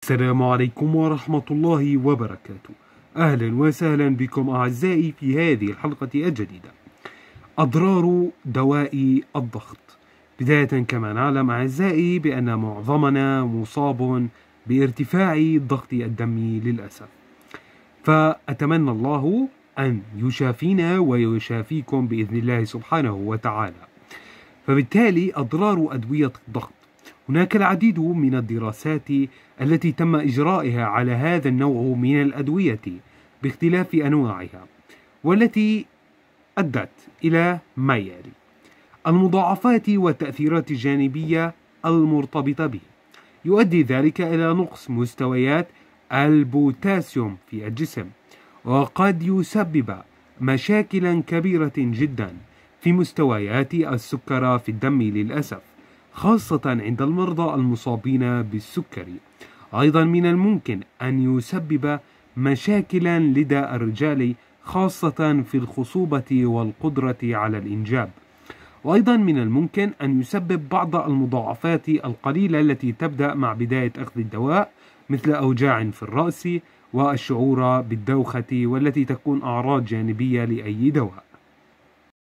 السلام عليكم ورحمة الله وبركاته. أهلا وسهلا بكم أعزائي في هذه الحلقة الجديدة. أضرار دواء الضغط. بداية كما نعلم أعزائي بأن معظمنا مصاب بارتفاع ضغط الدم للأسف، فأتمنى الله أن يشافينا ويشافيكم بإذن الله سبحانه وتعالى. فبالتالي أضرار أدوية الضغط، هناك العديد من الدراسات التي تم إجرائها على هذا النوع من الأدوية باختلاف أنواعها، والتي أدت إلى ما يلي: المضاعفات والتأثيرات الجانبية المرتبطة به. يؤدي ذلك إلى نقص مستويات البوتاسيوم في الجسم، وقد يسبب مشاكلا كبيرة جدا في مستويات السكر في الدم للأسف، خاصة عند المرضى المصابين بالسكري. أيضا من الممكن أن يسبب مشاكلا لدى الرجال، خاصة في الخصوبة والقدرة على الإنجاب. وأيضا من الممكن أن يسبب بعض المضاعفات القليلة التي تبدأ مع بداية أخذ الدواء، مثل أوجاع في الرأس والشعور بالدوخة، والتي تكون أعراض جانبية لأي دواء.